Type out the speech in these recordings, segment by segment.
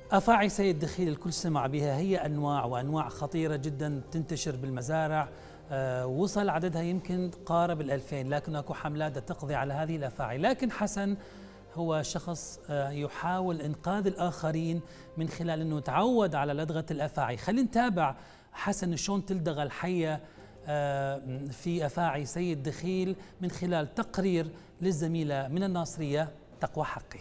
أفاعي سيد دخيل الكل سمع بها، هي أنواع وأنواع خطيرة جدا تنتشر بالمزارع. وصل عددها يمكن قارب 2000، لكن اكو حملات تقضي على هذه الأفاعي. لكن حسن هو شخص يحاول إنقاذ الآخرين من خلال أنه تعود على لدغة الأفاعي. خلينا نتابع حسن شلون تلدغ الحية في أفاعي سيد دخيل من خلال تقرير للزميلة من الناصرية تقوى حقي.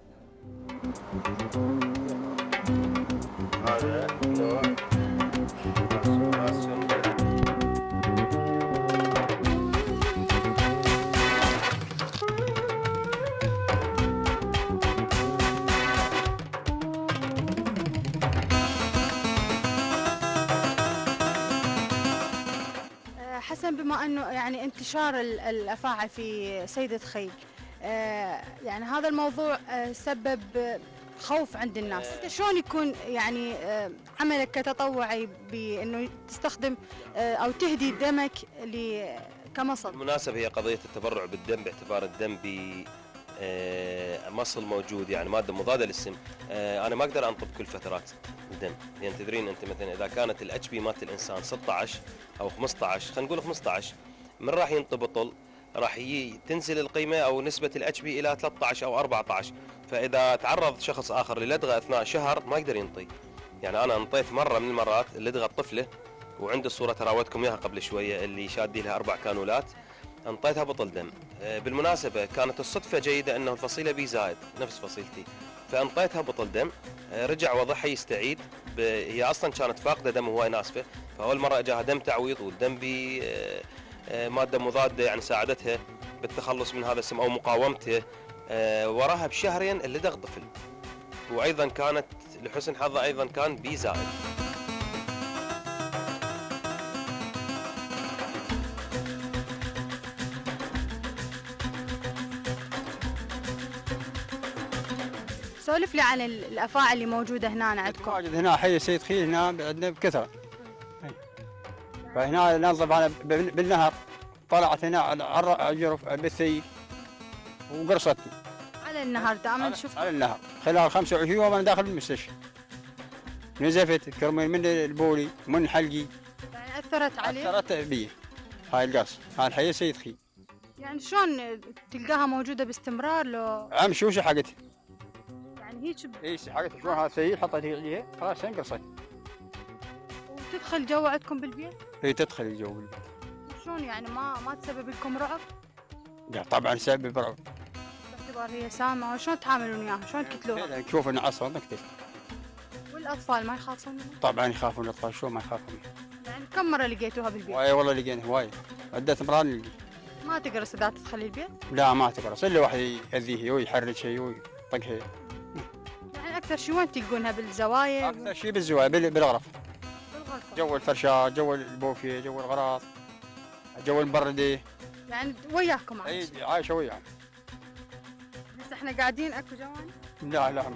حسن، بما انه يعني انتشار الافاعي في سيد دخيل، يعني هذا الموضوع سبب خوف عند الناس، انت شلون يكون يعني عملك كتطوعي بانه تستخدم او تهدي دمك كمصل؟ بالمناسبة هي قضية التبرع بالدم، باعتبار الدم مصل موجود، يعني مادة مضادة للسم. أنا ما أقدر أنطب كل فترات الدم، يعني تدرين أنت مثلا إذا كانت الاتش بي مالت الإنسان 16 أو 15، خلينا نقول 15، من راح ينطب راح تنزل القيمة أو نسبة الاتش بي إلى 13 أو 14، فإذا تعرض شخص آخر للدغة أثناء شهر ما يقدر ينطي. يعني أنا انطيت مرة من المرات لدغة طفلة، وعندي الصورة تراودتكم إياها قبل شوية، اللي شادي لها 4 كانولات، انطيتها بطل دم. بالمناسبة كانت الصدفة جيدة أنه الفصيلة بي زائد نفس فصيلتي، فانطيتها بطل دم، رجع وضعها يستعيد. هي أصلا كانت فاقدة دم وهواي ناسفة، فأول مرة أجاها دم تعويض، والدم بي مادة مضادة يعني ساعدتها بالتخلص من هذا السم أو مقاومته. وراها بشهرين اللي دغ طفل، وأيضا كانت لحسن حظها أيضا كان بي زائد. سولف لي عن الافاعي اللي موجوده هنا عندكم. موجود هنا حي سيد دخيل، هنا عندنا بكثره. فهنا ننظف على بالنهر، طلعت هنا على الجرف بالثي وقرصتني على النهر. دائما شفت على النهر خلال 25 يوم انا داخل المستشفى، نزفت كرمين من البولي ومن حلقي، يعني اثرت عليه؟ اثرت بي هاي القرص. هاي الحيه سيد دخيل. يعني شلون تلقاها موجوده باستمرار لو شو حقتها؟ يعني هيك اي حقتها شلون؟ هذا سيد حطيتها عليها خلاص انقرصت. وتدخل جوا عندكم بالبيت؟ اي تدخل الجو بالبيت. شلون يعني ما تسبب لكم رعب؟ لا طبعا سبب رعب، باعتبار هي سامه. وشلون تتعاملون وياها؟ شلون تقتلوها؟ نشوف انه عصر نقتل. والاطفال ما يخافون منها؟ طبعا يخافون الاطفال، شلون ما يخافون. يعني كم مره لقيتوها بالبيت؟ واي والله لقينا واي، عدة مرات نلقي. ما تقرص اذا تدخل البيت؟ لا ما تقرص الا واحد يأذيها ويحرجها ويطقها. يعني اكثر شيء وين تلقونها؟ بالزوايا؟ اكثر شيء بالزوايا بالغرف. بالغرفه؟ جو الفرشات، جو البوفيه، جو الغراض، جو المبرده. يعني وياكم عايشه؟ اي عايشه وياهم. بس احنا قاعدين اكو جوانب؟ لا لا ما.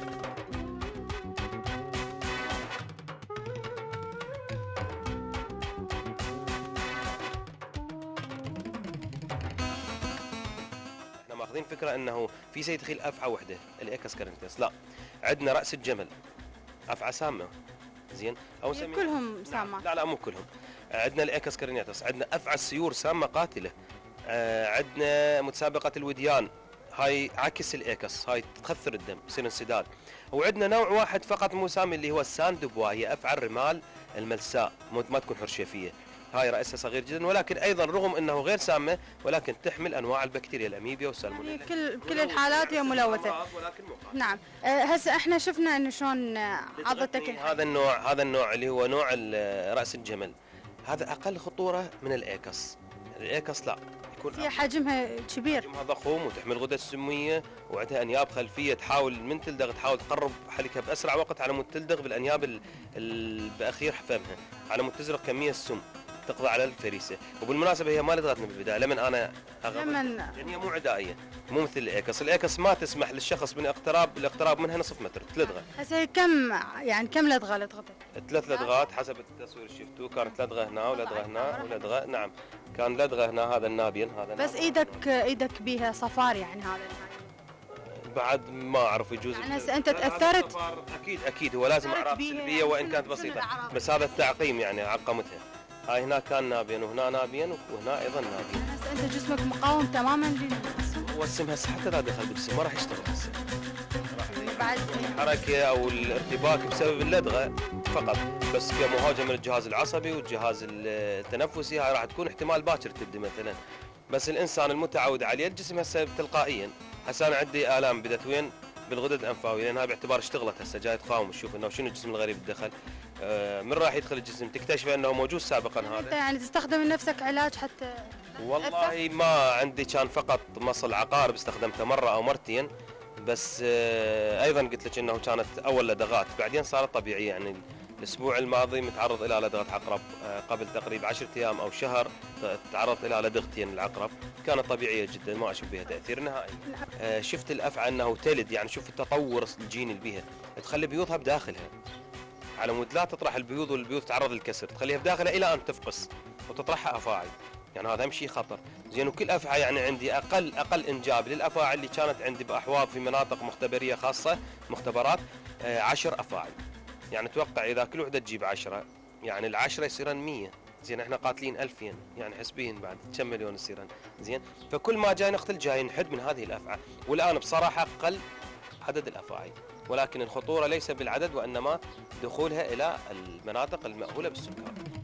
ماخذين فكره انه في سيد دخيل افعى وحده الايكس كارنتيس، لا، عندنا راس الجمل افعى سامه، زين، او كلهم سامه؟ لا مو كلهم. عندنا الايكس كارنيتس، عندنا افعى السيور سامه قاتله. عندنا متسابقه الوديان، هاي عكس الايكس، هاي تخثر الدم يصير انسداد. وعندنا نوع واحد فقط مو سامي اللي هو الساندوبوا، هي افعى الرمال الملساء، ما تكون حرشفيه. هاي رأسها صغير جدا، ولكن ايضا رغم انه غير سامه ولكن تحمل انواع البكتيريا الاميبيا والسالمونيلا. يعني كل الحالات هي ملوثه. نعم. هسه احنا شفنا انه شلون عضتك هذا النوع اللي هو نوع راس الجمل، هذا اقل خطوره من الايكس. الايكس لا يكون هي حجمها كبير، حجمها ضخم وتحمل غدد سميه وعندها انياب خلفيه، تحاول من تلدغ تحاول تقرب حلقها باسرع وقت على مود تلدغ بالانياب باخير فمها على مود تزرق كميه السم تقضي على الفريسه. وبالمناسبه هي ما لدغتني بالبدايه، لمن انا لان هي مو عدائيه، مو مثل الايكس. الايكس ما تسمح للشخص من الاقتراب منها نصف متر تلدغه. هسه كم لدغه لدغتك؟ 3 لدغات حسب التصوير اللي شفتوه، كانت لدغه هنا ولدغه هنا ولدغه، نعم كان لدغه هنا، هذا النابين هذا بس ايدك بيها صفار يعني هذا بعد ما اعرف يجوز يعني هسه انت تاثرت؟ اكيد هو لازم اعراض سلبيه وان كانت بسيطه، بس هذا التعقيم يعني عقمتها. هاي هنا كان نابيا وهنا نابيا وهنا ايضا نابيا. يعني هسه انت جسمك مقاوم تماما للسم؟ هو السم هسه حتى اذا دخل بالجسم ما راح يشتغل هسه. بعد الحركه او الارتباك بسبب اللدغه فقط، بس كمهاجمه للجهاز العصبي والجهاز التنفسي هاي راح تكون احتمال باكر تبدي مثلا. بس الانسان المتعود عليه الجسم هسه تلقائيا. هسه انا عندي الام بدت وين؟ بالغدد الانفاويه، لانها باعتبار اشتغلت هسه جاي تقاوم تشوف انه شنو الجسم الغريب دخل. من راح يدخل الجسم تكتشف انه موجود سابقا انت هذا. يعني تستخدم لنفسك علاج حتى؟ والله ما عندي، كان فقط مصل عقارب استخدمته مره او مرتين بس. ايضا قلت لك انه كانت اول لدغات بعدين صارت طبيعيه. يعني الاسبوع الماضي متعرض الى لدغه عقرب، قبل تقريبا 10 ايام او شهر تعرضت الى لدغتين العقرب، كانت طبيعيه جدا ما اشوف بها تاثير نهائي. شفت الافعى انه تلد، يعني شوف التطور الجيني اللي بها، تخلي بيوضها بداخلها على مود لا تطرح البيوض والبيوض تعرض للكسر، تخليها بداخلها الى ان تفقس وتطرحها افاعي. يعني هذا اهم شيء خطر. زين وكل افعى يعني عندي اقل انجاب للافاعي اللي كانت عندي باحواض في مناطق مختبريه خاصه مختبرات 10 افاعي. يعني توقع اذا كل وحده تجيب 10 يعني ال10 يصيرن 100. زين احنا قاتلين 2000 يعني حسبين بعد كم مليون يصيرن. زين فكل ما جاي نقتل جاي نحد من هذه الافعى، والان بصراحه قل عدد الافاعي، ولكن الخطوره ليس بالعدد وانما دخولها الى المناطق المأهوله بالسكر.